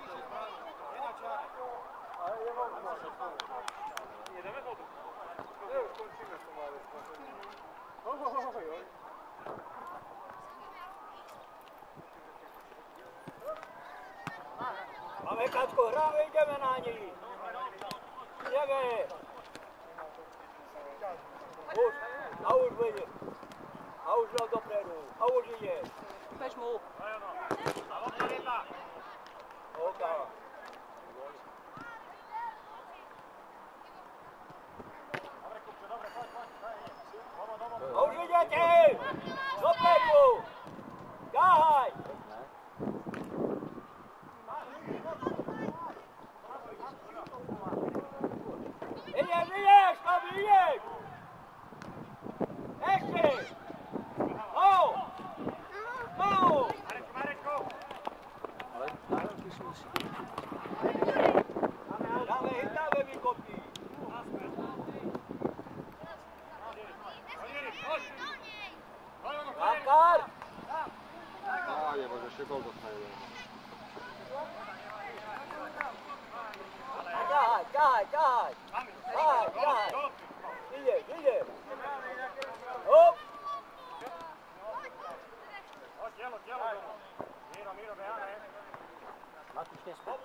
Jedeme vodu. Ne, už končíme pomalu. Máme Kačko, hráme, jdeme na ní. Jdeme. Už, a už vyjde. A už jdou dopredu. A už jde. Bež mu. A on je tak. Oka. Dobre, Kupče, dobre, poď. A už jdete. Dopredu. Káhaj. Ideš, tam ideš! Ešte! No! No! Marečko! Ale nároky sú si. Dáme, chytáme vykopí. Makar! Je, bože, ešte gol dostane. Ťahaj! Ťahaj! Ide! Hop! Dielo. Miro, behane. Matúš, nespod.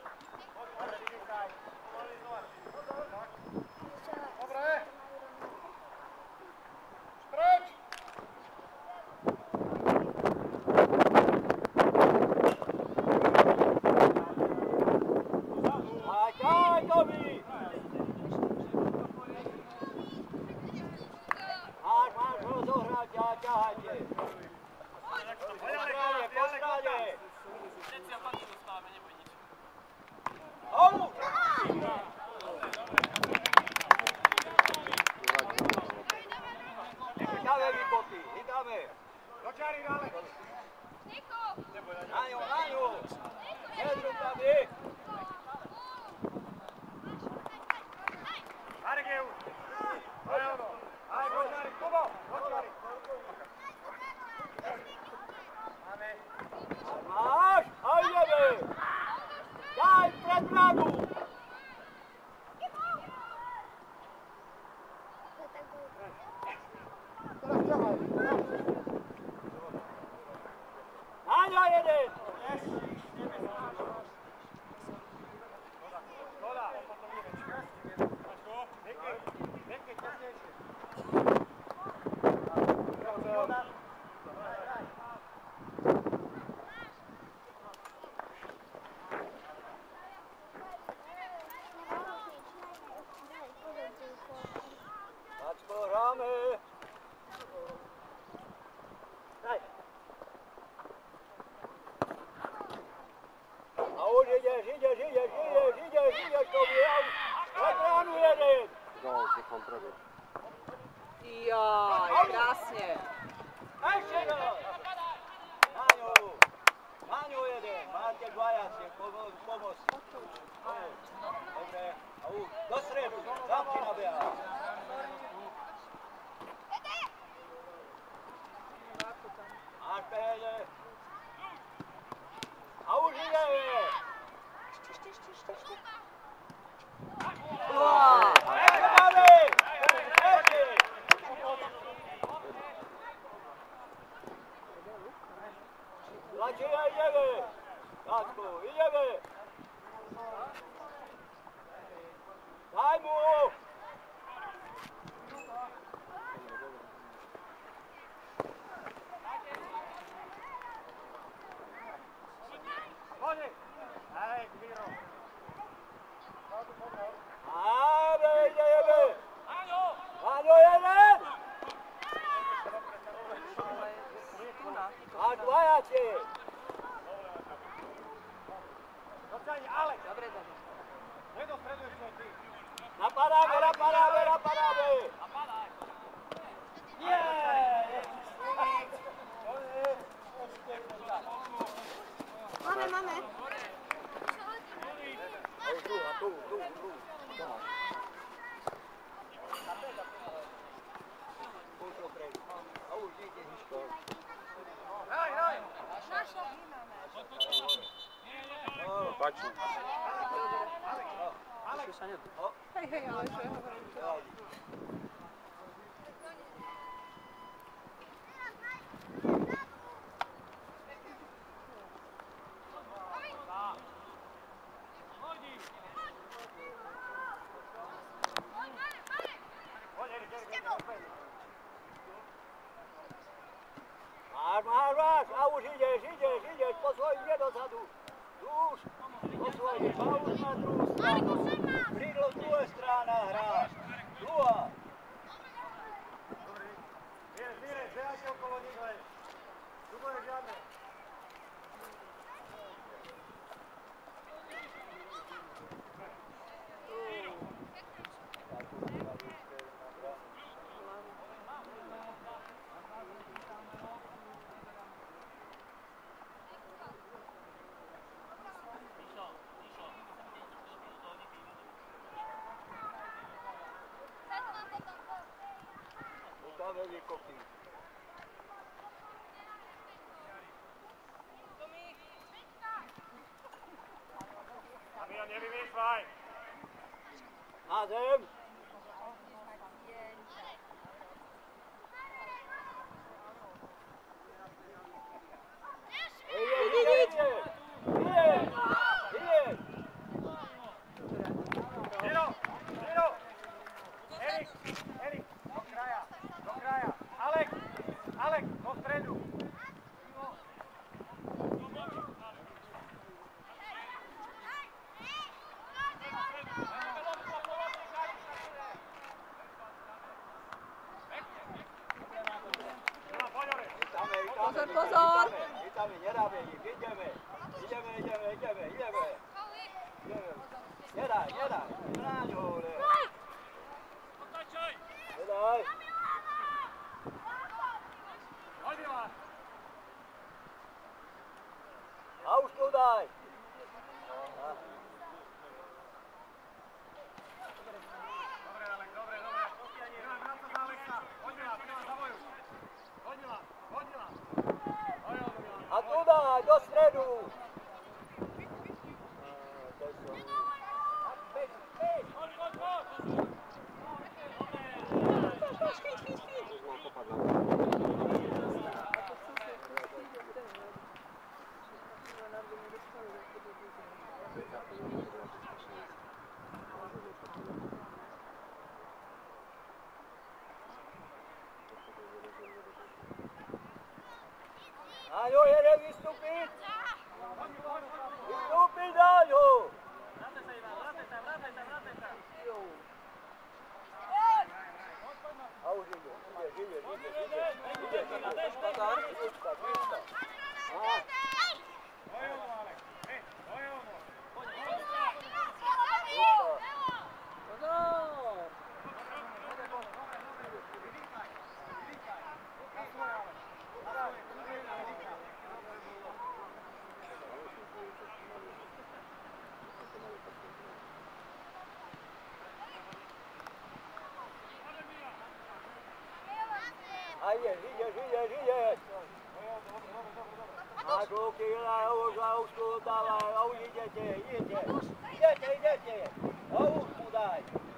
Dobre. Preč! Ťahaj, Tobi! Máš rozohrať, ťahajte. Po stráne. Všetci a paky dostávame, neboj nič. Holu! Chytáme vykopí, chytáme. Dočari, dále. Na ňu! Nedrup tam je. Marek je už. Aj, dočari, Kubo, dočari. Máš? A ideme! Daj pred bradu! Naňa jeden! Škoda. Nekej, častejšie. Kačko, hráme! Daj! A už ideš, Tobi, na bránu jeden! Gol, nechám prebiť. Jaj, krásne. Ešte no! Na ňu jeden, máte dvaja si, pomoc. Dobre, a už, do stredu, zamky nabieha. Máš pehede. A už ideme! Ešte máme! Ešte! Tlačí a ideme! Kačko, ideme! Daj mu! Poďme. Aj, Miro. Ideme! Áňo, jeden! A dvajaci! Dočani, Alek. Dobre. Nedostreduješ svoj tým. Napadáme! Máme. Tu. A už ide. Hej! Našla. Opačne. Hej, hej, ale čo ja hovorím to? Máš, a už ideš, posvoj, ide dozadu. Už, posvoj, a už na druhú stranu. Krídlo z druhej strana hráš. Druhá. Mire, želajte okolo nich len. Tu bude žiadne. Dáme výkopy. Damian, nevymýšľaj. Na zem. Ide. Miro. Erik, do kraja. Alek, do stredu. Pozor! Vítame, nedáme ich, ideme. Nedaj, bráň ho, le. Nedaj. Hodila. A už to daj. Dobre, Alek, dobre. Vrát sa za Aleksa. Hodila, za boju. Hodila. A tu daj, do stredu. Už mám kopať na Ajo, jeden vystupit. Vystupit, Ajo. A už ide. Ide. A ruky, a už tu dávaj, a už idete. A už mu daj.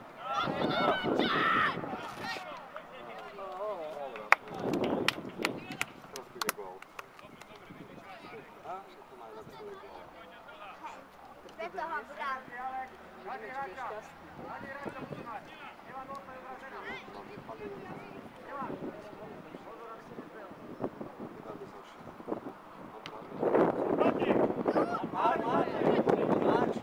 Trošku ide gól. A? Všetko majú na celý gól. Kde toho brám? Hadi hráča musí mať. Milan, ostajú vrazená. Mám vypadený na Milan, pozor, aby si nezbehol. vypadne sa všetko. Proti! Máš.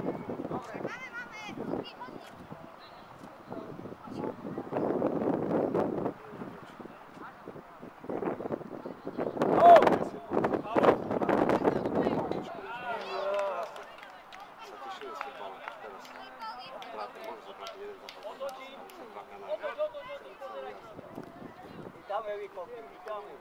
Dáme výkopy, dáme.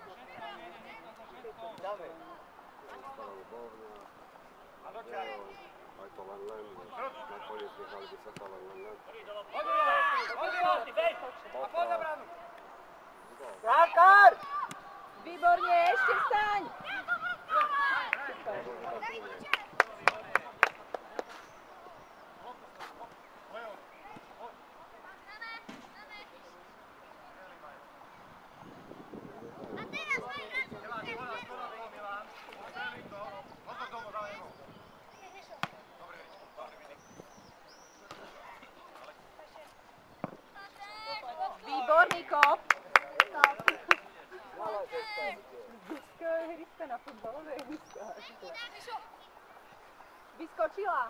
A do čiary. Aj to len, nakoniec nechali by sa to len. Hodila! A poď za bránu! Brankár! Výborne, ešte staň! skočila.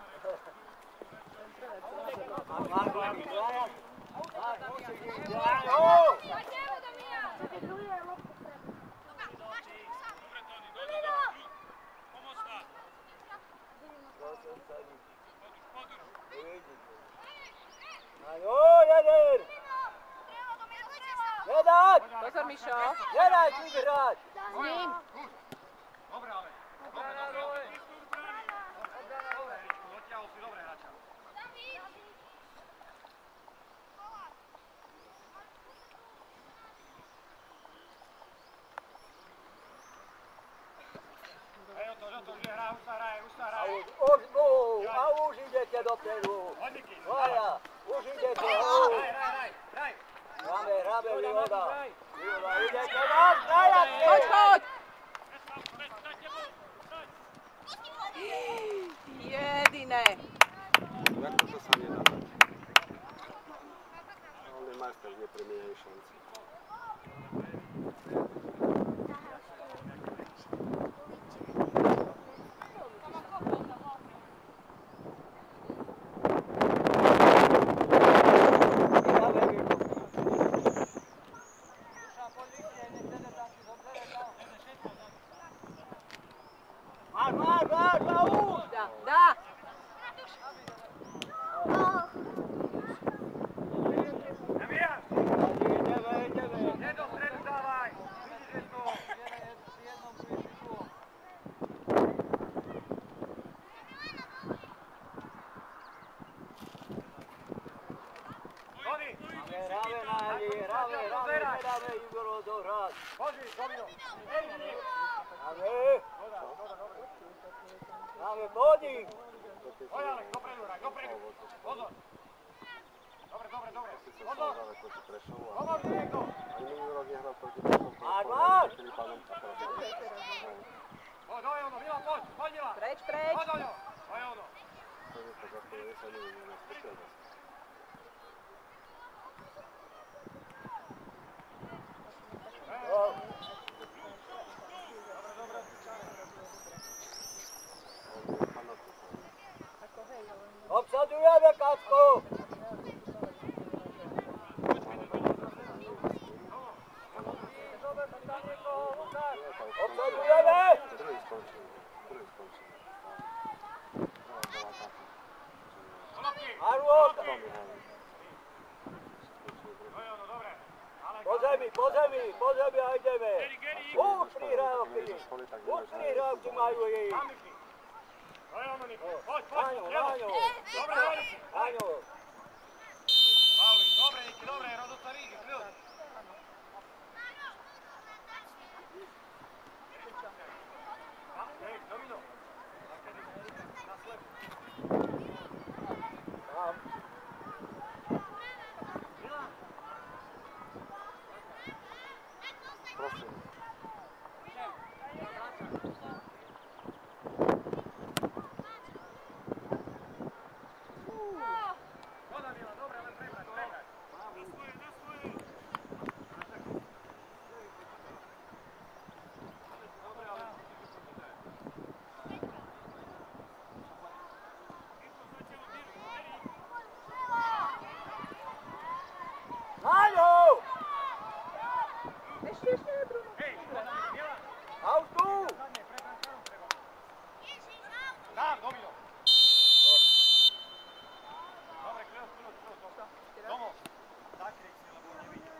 Nedať! Pozor, Mišo. Nedať vyhrať! S ním. Dobre, ale. Dobre. Odtiaľ si dobre hráča. Hej, o to, že hrá, už sa hraje. A už idete dopredu. Hodníky. Hraja, už idete. Hraj. Hráme, výhoda. Výhoda, idete nám, hrajačky! Choď! Jediné. Jak to sa nedá dať? On je majster, nepremieňajú šanci. Dá. Nie do stredu dávaj. Vidíš to. Tony. Hráme, nedáme Igor odohrať. Pozri, Domino. Hráme, poď! Poď, Alek, dopredu hraj, dopredu. Pozor. Dobre. Si Pozor. som ďaleko ti prešiel. Pomôž mi niekto. Ani minulý rok nehral proti Prešovku. Máš! Poď, Ojono, Milan, poď, Milan. Preč. Poď, Ojono. Ojono. To je to za chvíľu, sa neviem, nespúšťal zase. Obsadujeme, Katko! Obsadujeme! Druhý skončil. Arvod! Ojono, dobre. Alek, Po zemi a ideme! Už tri hrávky majú jej! Ojono, Niko. Poď, Áňo! Dobre, Ojono. Áňo! Pauli, dobre, Niki, dobre, rozostaví, kľud. Hej, Domino. Na slepu. Tam. Prosím. Voda, Milan, dobre, ale prebrať. Áňo! Ešte, Bruno. Hej, Milan. Autu! Dám, Domino. Dobre, kľud. Domo, zakryj si, lebo nevidím.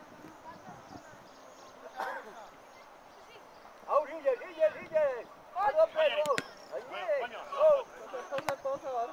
A už ideš! A dopredu! A nie! Pozor.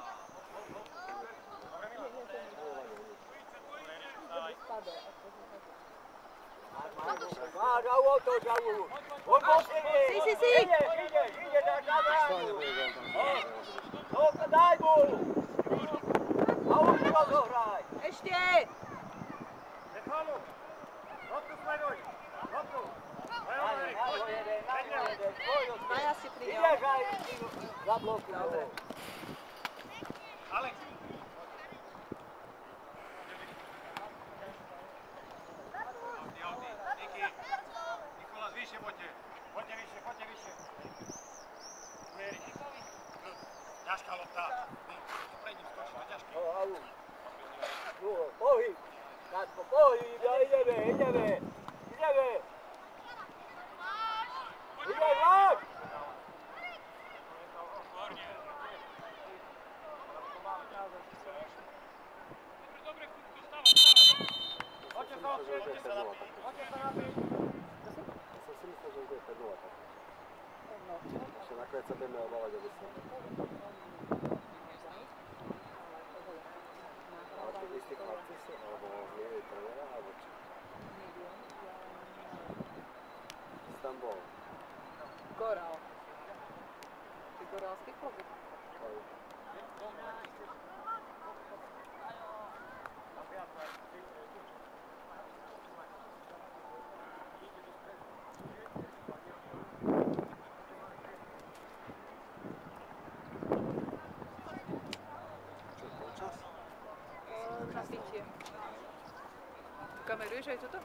Máš auto, žavu! On posledný! Si. Ideš na bránu! No, daj mu! A už ho rozohraj! Ešte. Nechvalu. Loptu sleduj. Loptu. Na ho jeden! Maja si pri ňom. Ideš aj za bloku. Alex. Niki. Nikolas, vyššie poďte. Poďte vyššie. Ťažká lopta. ideme. Ideš, Váš! Hoďte sa otvieť, hoďte sa napiť. Hoďte sa napiť. Ja som si myslel, že už je 5-0 tak. Ešte nakoniec sa budeme obávať o výsledok. Ale to istý chlapci sú, alebo nie je trenera, alebo čo? Si tam bol? Gorál. Ty gorálský klobúk. Na pitie. Kameruješ aj toto?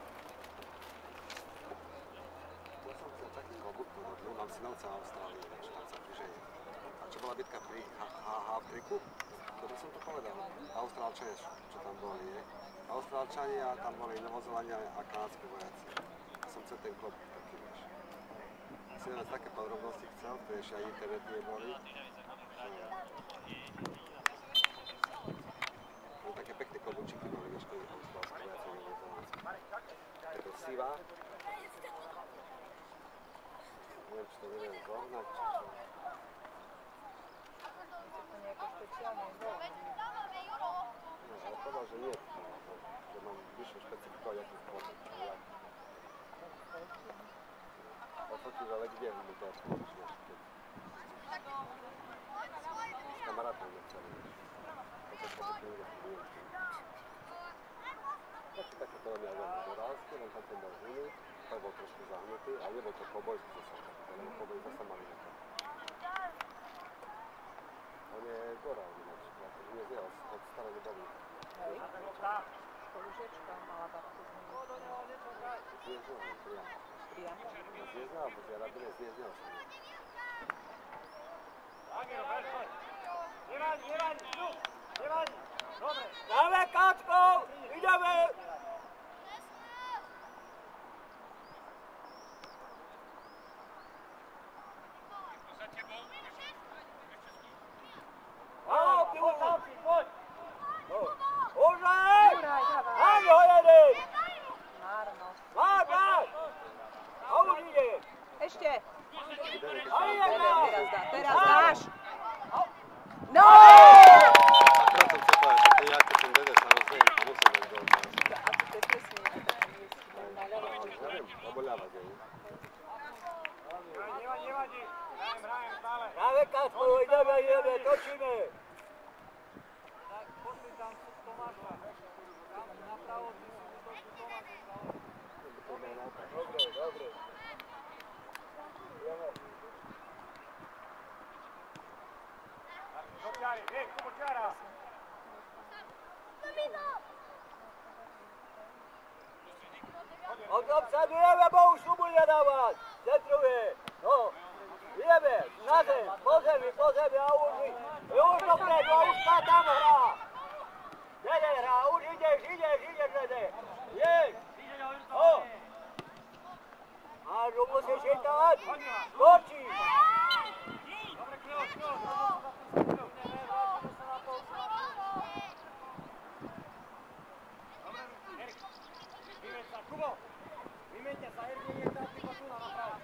Ja som chcel taký klobúk podobný, mám synovca v Austrálii, takže tam sa vyženie. A čo bola bitka pri H-triku? To by som to povedal. Austrálčania, čo tam boli, nie? Austrálčania, tam boli Novozélania a kanadskí vojaci. Ja som chcel ten klobúk taký, vieš. Si neviem, také podrobnosti chcel, to ešte aj internet nie boli. Také pekné klobúčiky boli, vieš, keď austrálské vojaci Novozélandské. Je to sivá. Neviem, či to neviem zohnať, či čo. To nejaké špeciálne bolo. No, ale povedal, že nie. Že mám vyššie špecifikovať, aký klobúk, čo jak. Ofotíš, ale kde mu to odpovedíš, vieš, keď... S kamarátom nechceli, vieš. Také klobúky nie. Také to mňa len morálske, len tam ten bol iný, tak bol trošku zahnutý, ale nebol to kobojský zase, lebo koboj zase mali na to. On je gorál ináč, akože nie zjel od starého doby. Hej. Spolužečka mala babku z nimi. Zjezdil ho priamo. Priamo? Zjezdil, alebo zjarabine zjezdil som. Nevadí. Dobre. Dáme Káčko, ideme! Áno, poď! Užaj! Juraj, dávaj. Áno, jedeš! Márno. Máš! A už ide! Ešte. A ide! Teraz dáš. No! Akurát som chcel povedať, že ten Jakub, ten dede sa rozdejí a musím dať gól. A to je presne na ľavo. Neviem, lebo ľava deje. Nevadí. Hrajem stále. Dáme Káčko, ideme, točíme! Tak pošli tam Tomáša. Tam napravo si pošli Tomáša. Dobre. Ideme. Dočiari, Kubo čiara. Obsadujeme, bo už tu bude dávať! Centruje! No! Ideme! Na zem! Po zemi! A už dopredu! A už sa tam hrá! Dede hrá! Už ideš, Dede! Jedeš! No! Máš ho musíš chytať! Skočí! Dobre, Kľo. Kubo, vymeňte sa, Erik nie je teraz tylko tu na napravo.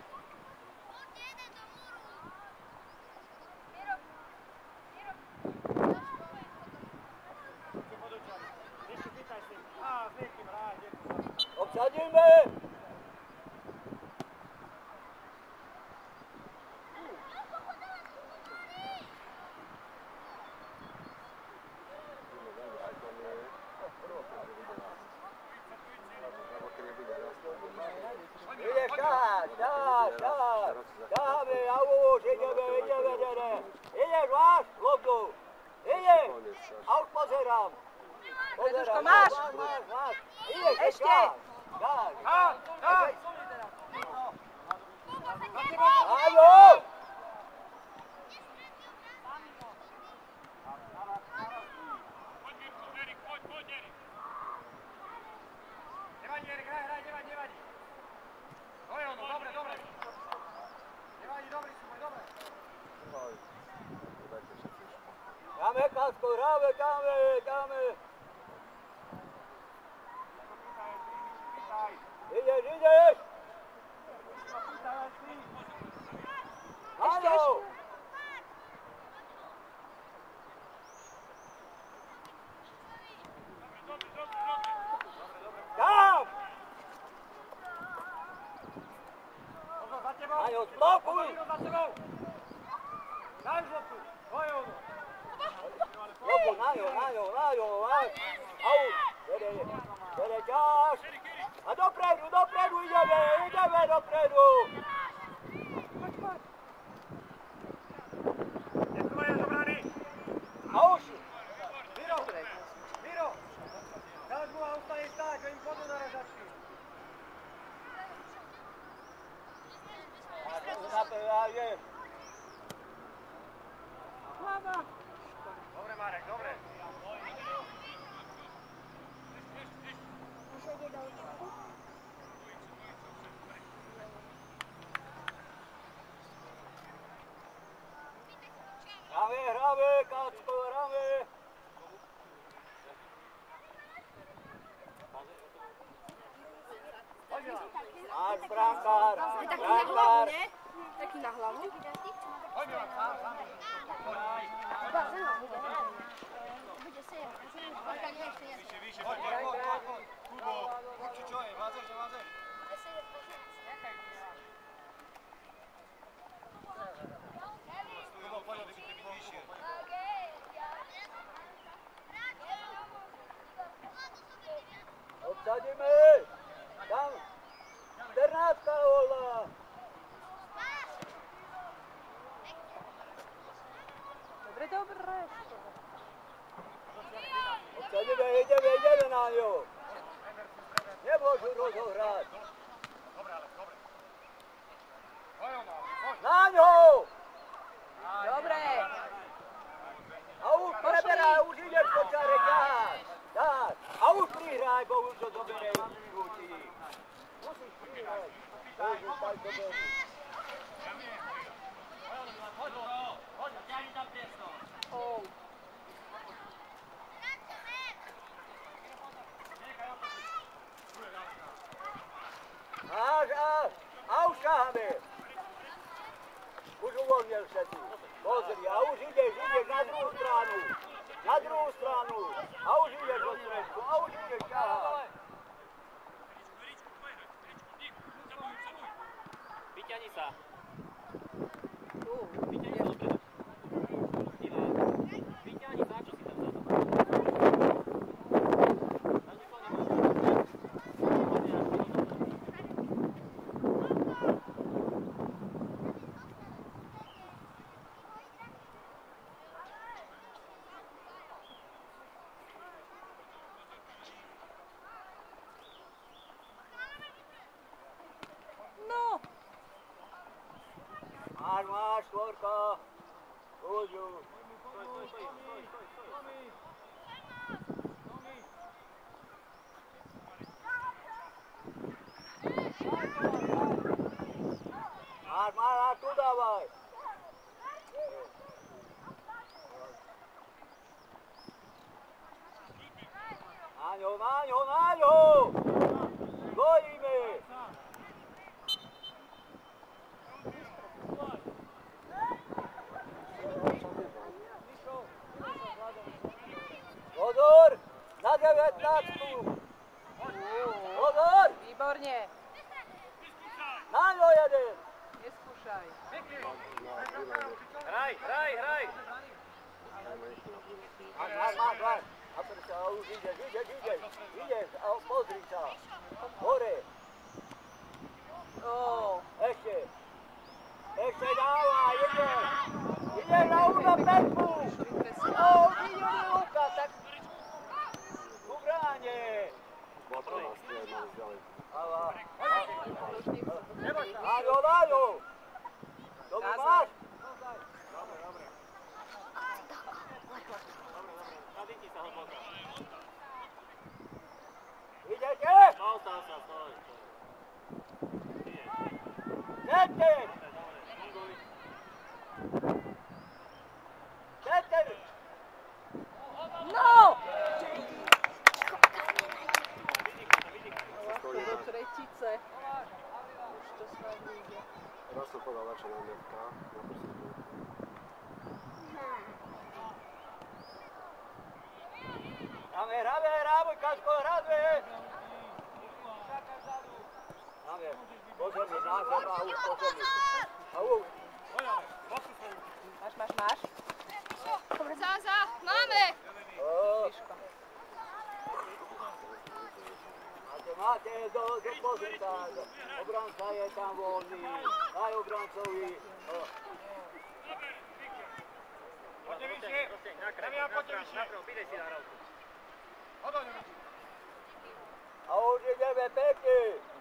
Ešte pýtaj si. S niekým hraj, Obsadíme! Ideš ťahať! Ťaháme, a už ideme, Dede! Ideš, máš loptu! Ideš! A už pozerám! Petuško, máš? Ideš, Ešte! ťahaj! Daj! Áno! Nevadí, Kacko, hráme, dáme. Ideš. Áno. Tam. Áno, blokuj. Daj žlotku, bojov. Blokuj, Nájo. Aut. Jede ťaž. A dopredu ideme dopredu. Neskovajú do brany. A už. Miro. Dáš mu a ustane stáť, že im pôjdu na režačky. Dobre, Marek, dobre. Hráme, Kacko, hráme. Máš brankár. Taký na hlavu. Poď, Milan, sám. Vyššie, poď. Kubo, urči čo je, vádzeš. Kubo, poď, aby si byť vyššie. Obsadíme. Tam. 14 volá. Dobre. Obsadíme, ideme na ňo. Nemôžu rozohrať. Dobre, ale dobre. Bojov, poď. Na ňo. Dobre. A už preberá, už ideš po čare, ťahať. A už prihraj, bo už to zoberie ľudí. Musíš prihrať. Tak doberu. Oh. A už šáhame. Už uvoľnil všetci. Pozri, a už ideš na druhú stranu. A už ideš do stredku, a už ideš šáhať. Vyťahni sa. Tu. Vyťahni sa dopredu. Ivan, vyťahni sa, čo si tam zadal. Na nikoho nemôžeš. Máš, štvorka. Uďu. Máš, tu dávaj. Na ňo. Gojíme. Pozor, na 19. Pozor. Výborne. Na ňo jeden. Neskúšaj. Hraj. Máš. A prečo, už ideš. A pozri sa. Hore. Ešte dávaj, ideš na úna petku. Už ide Luka, tak tu bráne. Nájo. Dobre máš? Nadýchni sa hlboko. Idete? Ostal sa, stoj. Idete? Funguj. Idete? Hráme, Kačko, hráme! Hráme, pozor mi, názor a už pozor mi. A už. Máš. Za, máme! Máte do pozorka, obranca je tam voľný, daj obrancovi. Poďte vyššie! Damian, poďte vyššie! Pýtaj si nahrávku. Odoň, Miči! A už ideme pekne.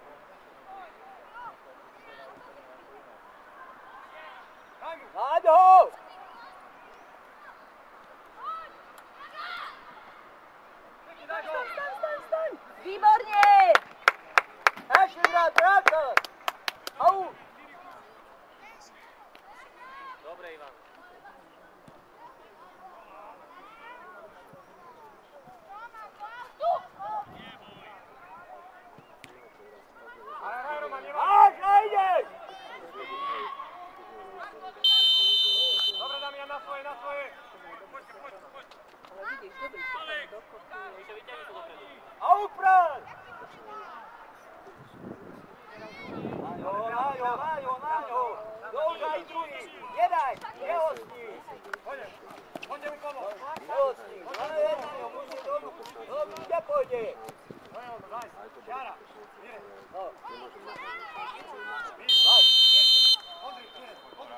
Náďo! Staň! Výborne! Ešte brat, traktor! Au! Dobre, Ivan. Ale hraj, Roman, nemá! Až, najdeš! Dobre, Damian, na svoje! Poď! Ale vidíš, dobrý, to tam dokopuje. Ešte vyťahni to dopredu. A uprať! Náďo! Douž aj druhý! Nedaj! Nehostí! Poďte mi pomôcť! Nehostí! Ale jednaňo, musí dobu! Dobu, kde pôjde? Jara! No. Ondri, Kire!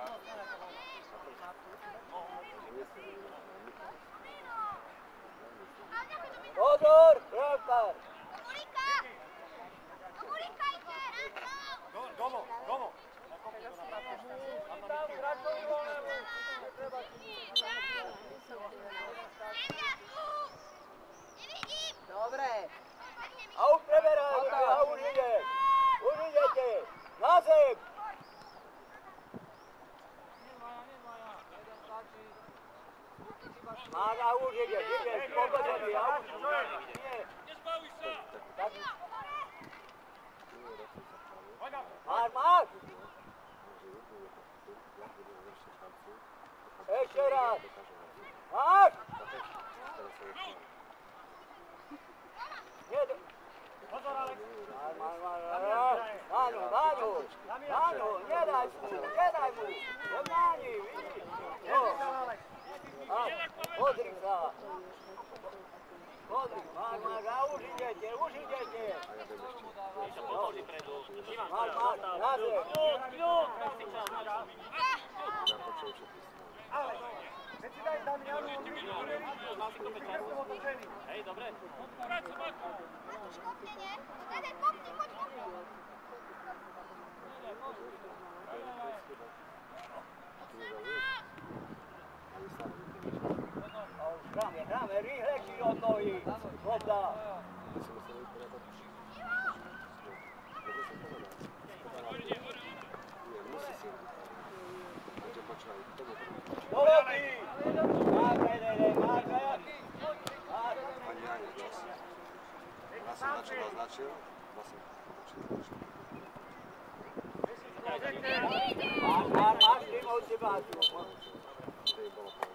Pozor! Traktor! Domo! Tam Krakovi voláme! Netreba Dobre. A už preberaj! A už ide! Už idete! Na zem! Mága, už ide! Pogodený! A už nie! Tak. Máš! Ešte raz! Máš! Pozor, Alex! Máňo, nedaj mu! Nemáni, vidíš? No. Pozri sa! Máš, a už idete! Poď dopredu. Ivan, Máš, na zem! Kľud! Nechci čas. Alex! Keď si daj Damianu, Mal si to 5 čas. Hej, dobre. Hráme, rýchlejší od nohy! Voda! Doloky! Máte! Ani ja nie, čas. Raz som naznačil. Máš, Timovci, máš. To je bolo